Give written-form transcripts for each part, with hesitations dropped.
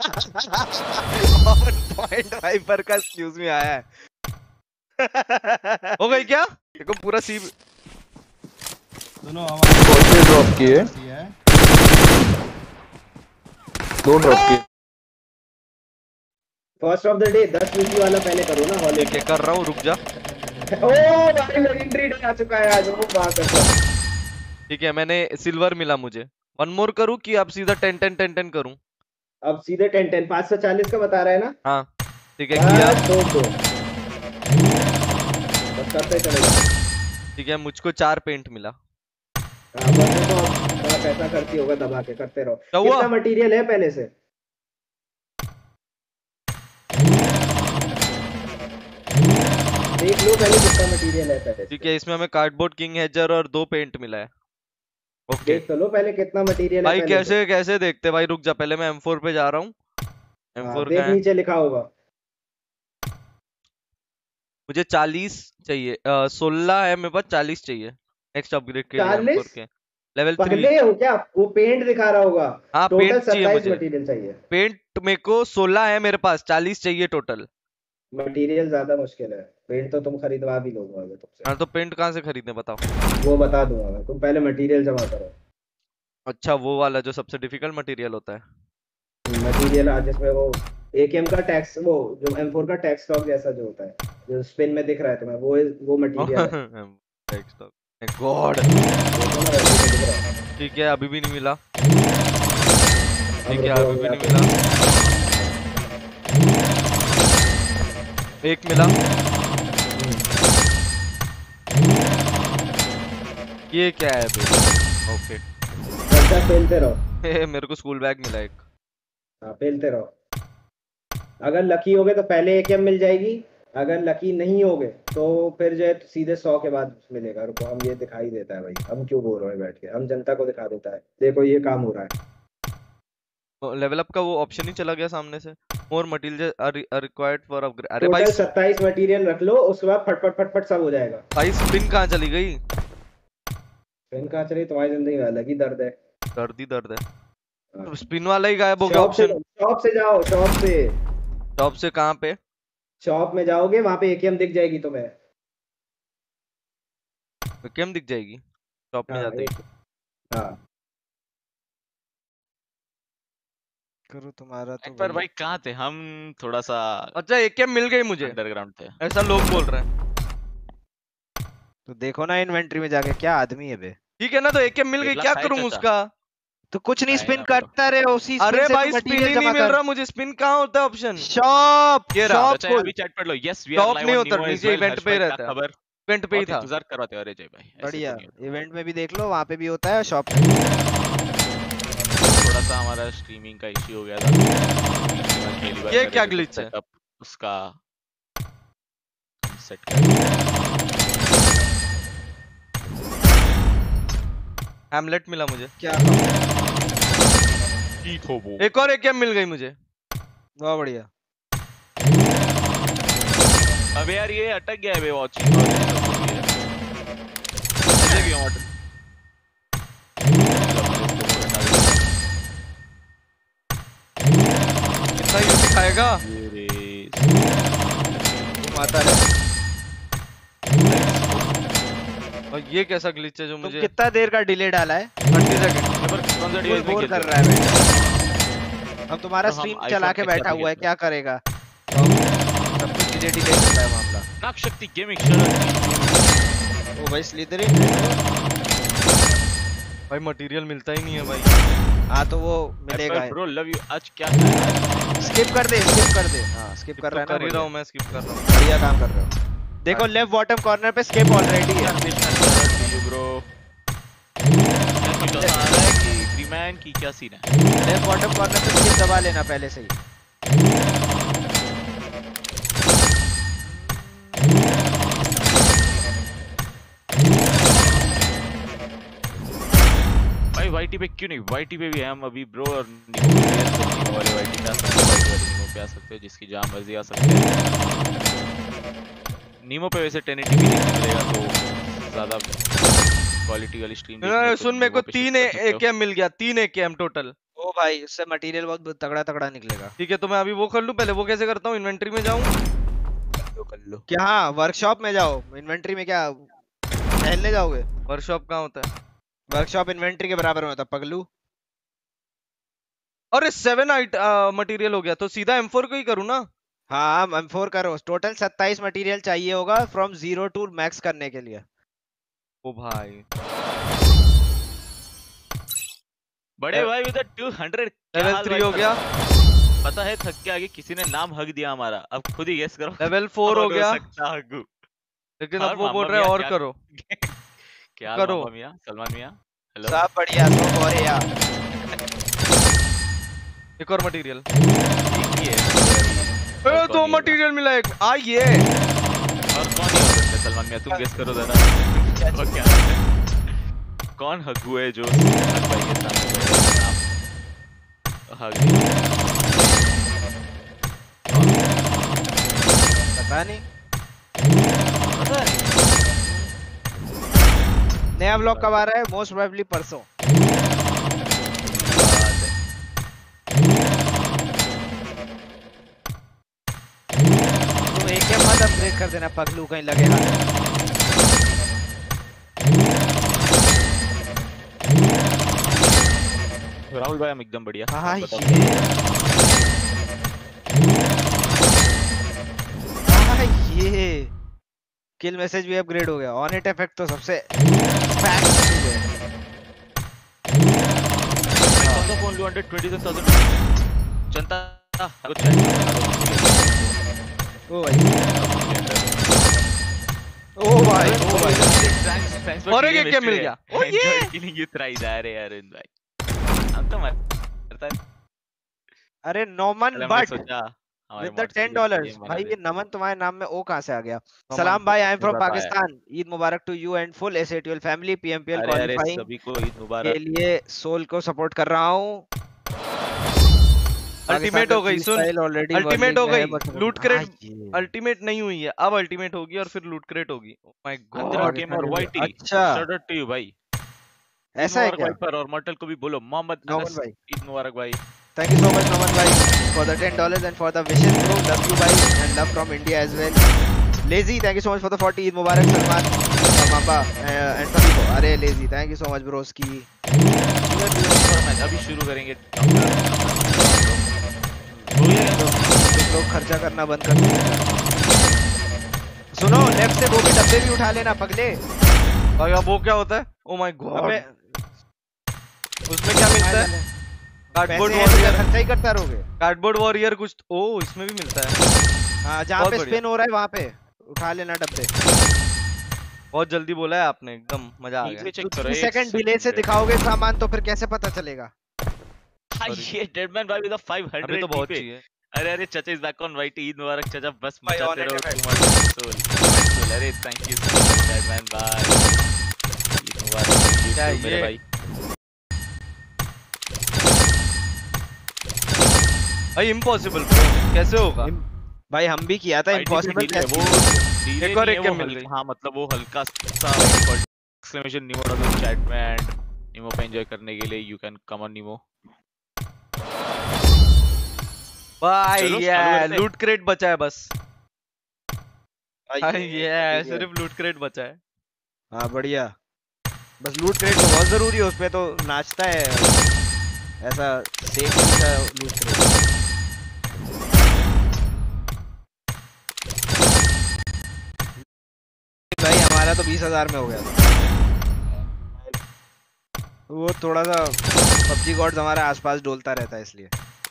1.5 पर का एक्सक्यूज में आया है। हो गई क्या? देखो पूरा सी दोनों हमारे ड्रॉप किए, 2 ड्रॉप किए। First of the day 10 VC वाला पहले करो ना हॉल। ठीक है कर रहा हूँ, रुक जा। ओ भाई लेजेंडरी डे आ चुका है आज, वो बात है। ठीक है मैंने सिल्वर मिला मुझे। 1 मोर करूँ कि अब सीधा 10 करूँ? अब सीधे 10 540 का बता रहा है ना? हाँ ठीक है किया। दो बस करते चलेगा। ठीक है मुझको 4 पेंट मिला। हाँ बस तो थोड़ा पैसा खर्ची होगा, दबा के करते रहो। क्या हुआ? कितना मटेरियल है पहले से? देख लो पहले कितना मटेरियल है पहले। ठीक है इसमें हमें कार्डबोर्ड किंग हेजर और 2 पेंट मिला है। ओके देख तो लो पहले कितना मटेरियल है भाई। पहले कैसे कैसे देखते भाई, रुक जा पहले मैं M4 पे जा रहा हूँ। M4 देख का है नीचे लिखा होगा। मुझे 40 चाहिए, 16 है मेरे पास, 40 चाहिए नेक्स्ट अपग्रेड के लिए 40 M4 के लेवल 3। पहले हो क्या? वो पेंट दिखा रहा होगा। हाँ टोटल पेंट चाहिए 27 मुझे। मटेरियल चाहिए। पेंट मेरे को 16 है मेरे पास, 40 चाहिए टोटल। मटेरियल ज्यादा मुश्किल है, पेंट तो तुम खरीदवा भी लोगे अगर तुमसे। हाँ तो पेंट कहाँ से खरीदने बताओ? वो बता दूंगा मैं, तुम पहले मटेरियल जमा करो। अच्छा वो वाला जो सबसे डिफिकल्ट मटेरियल होता है। मटेरियल आज जिसमें वो एकेएम का टैक्स, वो जो M4 का टैक्स स्टॉक जैसा जो होता है, जो स्पिन में दिख रहा है तुम्हें, वो मटेरियल है। गॉड ठीक है अभी भी नहीं मिला। ठीक है अभी भी नहीं मिला। एक मिला। ये क्या है अभी? ओके अच्छा खेलते रहो। मेरे को स्कूल बैग मिला एक। हाँ खेलते रहो। अगर लकी होगे तो पहले एकेएम मिल जाएगी, अगर लकी नहीं होगे तो फिर जो है तो सीधे 100 के बाद मिलेगा। रुको हम ये दिखाई देता है भाई, हम क्यों बोल रहे हैं बैठ के, हम जनता को दिखा देता है। देखो ये काम हो रहा है। लेवल अप का वो ऑप्शन ही चला गया सामने से। More material are required for upgrade. अरे भाई टोटल 27 मटेरियल रख लो, उसके बाद फटफट फटफट सब हो जाएगा। भाई स्पिन कहाँ चली गई? स्पिन कहाँ चली? तुम्हारी जिंदगी में अलग ही दर्द है। दर्द ही दर्द है। तो स्पिन वाला ही गायब हो गया ऑप्शन। शॉप से जाओ, शॉप से। शॉप से कहाँ पे? शॉप में जाओगे वहां पे एकेएम दिख जाएगी तुम्हें। एकेएम दिख जाएगी शॉप में जाते ही। हाँ करो तुम्हारा तो पर भाई कहाँ थे हम? थोड़ा सा अच्छा एकेएम मिल गई मुझे, अंडरग्राउंड थे ऐसा लोग बोल रहे हैं। तो देखो ना इन्वेंटरी में जाके, क्या आदमी है बे। ठीक है ना, तो एकेएम मिल गई, क्या करूं उसका? तो कुछ नहीं, स्पिन करता रहे उसी स्पिन अरे से भाई तो स्पिन ही मटेरियल नहीं जमा मिल कर। रहा मुझे। स्पिन कहाँ होता है ऑप्शन? शॉप ये रहा। शॉप अच्छा को अभी चैट पढ़ लो। Yes we are shop live नहीं ऑन होता न्यू नीचे, इवेंट पे ही रहता है। खबर इवेंट पे ही था। इंतजार करवाते हो अरे जय भाई। बढ़िया इवेंट में भी देख लो, वहाँ पे भी होता है शॉप पे। थोड़ा सा हमारा स्ट्रीमिंग का इश्यू हो गया था। ये क्या ग्लिच है? उसका सेट कर। हैमलेट मिला मुझे। क्या एक और एकेएम मिल गई मुझे। बहुत बढ़िया। अबे यार ये अटक गया है बे वॉचिंग। कितना यूज दिखाएगा? तुम आता रहे। और ये कैसा ग्लिच है जो मुझे? कितना देर का डिले डाला है? 30 सेकंड। बोर कर रहा है भाई। अब तुम्हारा स्ट्रीम चला के बैठा हुआ है, क्या करेगा? सब कुछ डिले डिले चल रहा है मामला। नाक शक्ति गेमिंग शरण। ओ भाई स्लिदरिन भाई मटेरियल मिलता ही नहीं है भाई। हाँ तो वो मिलेगा। Bro love you. आज क्या स्किप कर दे, स्किप कर दे। हाँ स्किप कर रहा है ना। कर ही रहा हूँ मैं, स्किप कर रहा हूँ। बढ़िया काम कर रहे हो। देखो लेफ्ट बॉटम कॉर्नर पे स्किप ऑलरेडी है। ब्रो क्या आ रहा है कि फ्रीमैन की क्या सीन है? लेफ्ट बॉटम कॉर्नर पे स्किप दबा लेना पहले से ही। भाई वाईटी पे क्यों नहीं? वाईटी पे भी है हम अभी ब्रो। और नीमो वाले वाईटी पे आ सकते हो, नीमो पे आ सकते हो, जिसकी जहाँ मर्जी आ सकते हैं। नीमो पे वैसे 1080p मिलेगा तो ज्यादा क्वालिटी वाली स्ट्रीम। सुन मेरे को 3 एकेएम मिल गया, 3 एकेएम टोटल। ओ भाई उससे मटेरियल बहुत तगड़ा तगड़ा निकलेगा। ठीक है, तो मैं अभी वो कर लूं, पहले वो कैसे करता हूँ? इन्वेंटरी में जाऊं? कर लो। क्या हाँ वर्कशॉप में जाओ, इन्वेंटरी में क्या टहलने जाओगे? वर्कशॉप कहाँ होता है? वर्कशॉप इन्वेंटरी के बराबर में होता है पगलू। अरे 7 मटेरियल हो गया, तो सीधा M4 को ही करूँ ना? हाँ M4 करो, टोटल 27 मटेरियल चाहिए होगा फ्रॉम 0 टू मैक्स करने के लिए। ओ भाई, बड़े भाई उधर 200 क्या लेवल हाल 3 भाई हो साहब? गया, पता है थक के आगे किसी ने नाम हक दिया हमारा, अब खुद ही गेस करो। लेवल 4 हो कौन गया, सकता हगू? लेकिन और अब वो बोल मामा रहा है मियाँ और क्या करो। क्या हाल करो। मामा मियाँ, सलमान मियाँ? हेलो। सब बढ़िया, सब बढ़िया। एक और मटेरियल, एक ही है और कौन 2 नहीं होगा? मटेरियल मिला एक, आइए। और कौन नहीं हो सकता सलमान मियाँ, तुम गेस करो जरा। तुमको क्या लगता है? कौन हगू है जो हक भाई के सामने बोलेगा नाम हक दिया? पता नहीं, पता नहीं। नया ये व्लॉग बात कब आ रहा है? मोस्ट प्रोबेबली परसों। बात है। तुम एक मत अपग्रेड कर देना पगलू, कहीं लगे हाथ। राहुल भाई हम एकदम बढ़िया। हाँ आप बताओ। ये किल मैसेज भी अपग्रेड हो गया, ऑन इट इफेक्ट तो सबसे फैक्ट है। I saw the phone 227,000 जनता को चैट ओ भाई, ओ भाई, ओ भाई। थैंक्स और एक क्या मिल गया? ओ ये किलिंग यू थ्राइस अरे अरुण भाई हम तो मरता है। अरे नोमन हमने बट सोचा हमारे विद द मॉड से भी $10 गेम बना भाई, दे। ये नमन तुम्हारे नाम में ओ कहाँ से आ गया? नमन। सलाम भाई, आई एम फ्रॉम बताया। पाकिस्तान, ईद मुबारक to you and full SATL family, PMPL अरे अरे क्वालिफाइंग सभी को ईद के मुबारक। लिए सोल को सपोर्ट कर रहा हूँ। अल्टीमेट हो गई, सुन, ऑलरेडी अल्टीमेट हो गई, लूट क्रेट ये अल्टीमेट नहीं हुई है, अब अल्टीमेट होगी और फिर लूट क्रेट होगी। ओह माय अंदर गॉड, गेम और वाईटी अच्छा शाउट आउट टू यू भाई। ईद ऐसा है मुबारक क्या? वाइपर और मॉर्टल को भी बोलो मोहम्मद नोमन अनस भाई, ईद मुबारक भाई। thank you so much Noman bhai for the $10 and for the wishes bro, love you bhai and love from India as well. Lazy, thank you so much for the 40, Eid Mubarak Salman Mamba and सभी को। अरे Lazy, thank you so much bros की। अभी शुरू करेंगे। हो गया क्या? तुम लोग खर्चा करना बंद कर दो। सुनो, लेफ्ट से वो भी डब्बे भी उठा लेना पगले। भाई अब वो क्या होता है? ओ माय गॉड, अबे उसमें क्या मिलता है? कार्डबोर्ड पैसे हैं तो क्या वॉरियर, खर्चा ही करता रहोगे? कार्डबोर्ड वॉरियर कुछ, ओ इसमें भी मिलता है। हाँ, जहाँ बहुत पे बढ़िया, स्पिन हो रहा है वहाँ पे उठा लेना डब्बे। बहुत जल्दी बोला है आपने, एकदम मजा आ गया। नीचे चेक तो करो 3 एक सेकंड डिले से दिखाओगे सामान तो फिर कैसे पता चलेगा? हाँ ये डेडमैन भाई विद 500 अभी तो बहुत पे। चाहिए। अरे अरे चाचा is back on YT Eid मुबारक चाचा बस भाई, मचाते on it रहो है सोल अरे thank you so much Deadman भाई ईद मुबारक क्या you too, मेरे ये? भाई। भाई इम्पॉसिबल कैसे होगा? भाई हम भी किया था ITP इम्पॉसिबल delay है, कैसे? वो delay एक और नहीं एक है, क्या वो मिल हल्का- गई? हाँ मतलब वो हल्का सा एक्सक्लेमेशन नीमो डालो चैट में एंड नीमो पे एंजॉय करने के लिए you can come on Nemo. भाई चलो, ये चालू करते हैं। लूट क्रेट बचा है बस। भाई ये ये सिर्फ लूट क्रेट बचा है। हाँ बढ़िया, बस लूट क्रेट तो बहुत जरूरी है, उसपे तो नाचता है ऐसा सेफ सा लूट क्रेट। भाई हमारा तो 20,000 में हो गया था। वो थोड़ा सा पबजी गॉड्स हमारे आसपास डोलता रहता है इसलिए।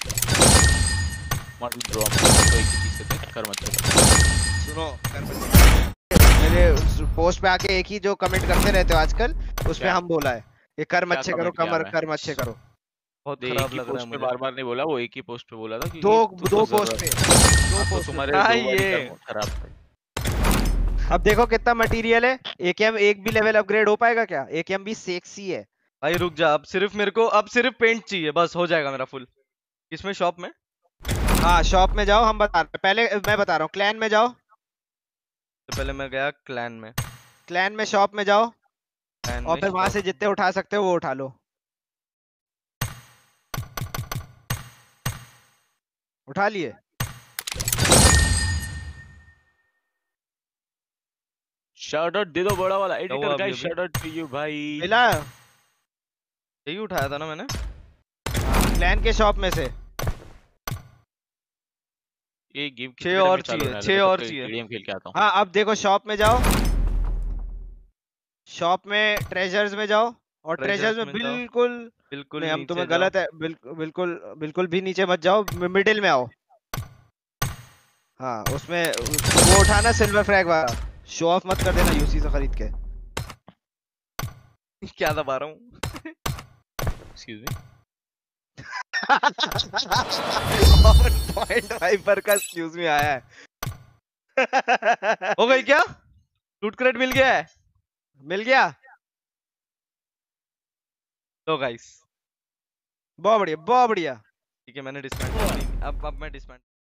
मॉडल ड्रॉप तो एक ही चीज कहते हैं कर मत चलो। सुनो मेरे उस पोस्ट पे आके एक ही जो कमेंट करते रहते हो आजकल, उस पे क्या? हम बोला है ये कर क्या मच्छे करो, comment किया कमर मैं? कर मच्छे करो। बहुत एक खराब ही लग रहा है पोस्ट पे मुझे। बार बार नहीं बोला, वो एक ही पोस्ट पे बोला था कि दो तो दो जरूरत पोस्ट पे, है। दो हाँ, तो पोस्ट पे। तुम्हारे हाँ, दो बारी ये। का खराब था। अब देखो कितना मटेरियल है, एकेएम एक भी लेवल अपग्रेड हो पाएगा क्या? एकेएम भी सेक्सी है। भाई रुक जा, अब सिर्फ मेरे को अब सिर्फ पेंट चाहिए, बस हो जाएगा मेरा फुल। किसमें? शॉप में? हाँ शॉप में जाओ, हम बता रहे हैं। पहले मैं बता रहा हूँ, क्लैन में जाओ, तो पहले मैं गया क्लैन में, क्लैन में शॉप में जाओ क्लैन और में फिर वहां से shop। जितने उठा सकते हो वो उठा लो। उठा लिए? शाउट आउट दे दो बड़ा वाला हुआ एडिटर अभी गाइस, अभी? शाउट आउट टू यू भाई। मिला? यही उठाया था ना मैंने। क्लैन के शॉप में से। ये गेम 6 और चाहिए, 6 और चाहिए। गेम खेल के आता हूं। हाँ अब देखो शॉप में जाओ, शॉप में ट्रेजर्स में जाओ, और ट्रेजर्स में में जाओ, बिल्कुल बिल्कुल नहीं, हम नीचे तुम्हें जाओ। गलत है, बिल्कुल बिल्कुल भी नीचे मत जाओ, मिडिल में आओ। हाँ उसमें वो उठाना सिल्वर फ्रैग वाला, शो ऑफ मत कर देना यूसी से खरीद के। क्या दबा रहा हूँ? Excuse me. 1.5 पर का एक्सक्यूज मी आया है। हो गई क्या? लूट क्रेट मिल गया है। मिल गया? लो गाइस, बहुत बढ़िया बहुत बढ़िया। ठीक है मैंने डिस्मेंटल, अब मैं डिस्मेंटल